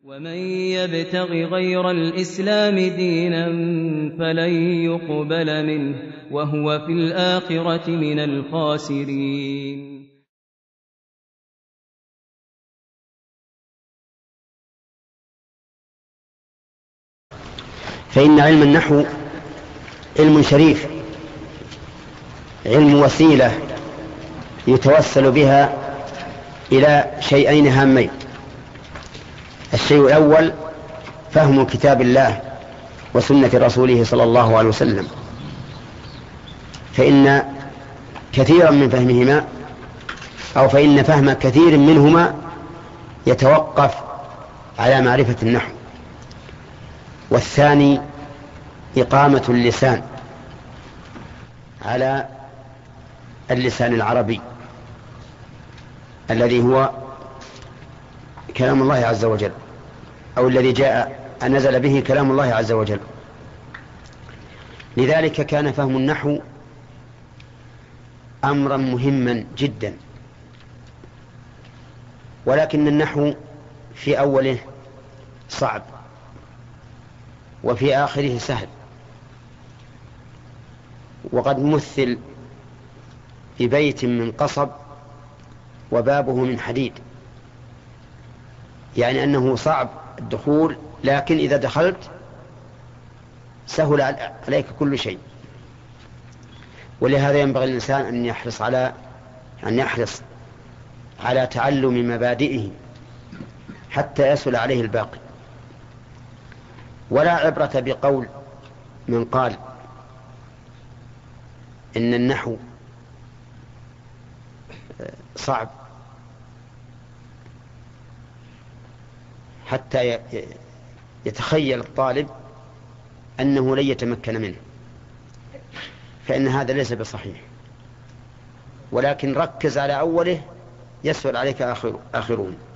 ومن يبتغ غير الإسلام دينا فلن يقبل منه وهو في الآخرة من الخاسرين. فإن علم النحو علم شريف، علم وسيلة يتوسل بها إلى شيئين هامين. الشيء الأول فهم كتاب الله وسنة رسوله صلى الله عليه وسلم، فإن كثيرا من فهمهما أو فإن فهم كثير منهما يتوقف على معرفة النحو. والثاني إقامة اللسان على اللسان العربي الذي هو كلام الله عز وجل، أو الذي نزل به كلام الله عز وجل. لذلك كان فهم النحو أمرا مهما جدا، ولكن النحو في أوله صعب وفي آخره سهل. وقد مثل ببيت من قصب وبابه من حديد، يعني أنه صعب الدخول، لكن إذا دخلت سهل عليك كل شيء. ولهذا ينبغي الإنسان أن يحرص على تعلم مبادئه حتى يسهل عليه الباقي. ولا عبرة بقول من قال إن النحو صعب حتى يتخيل الطالب أنه لن يتمكن منه، فإن هذا ليس بصحيح. ولكن ركز على أوله يسهل عليك آخرون.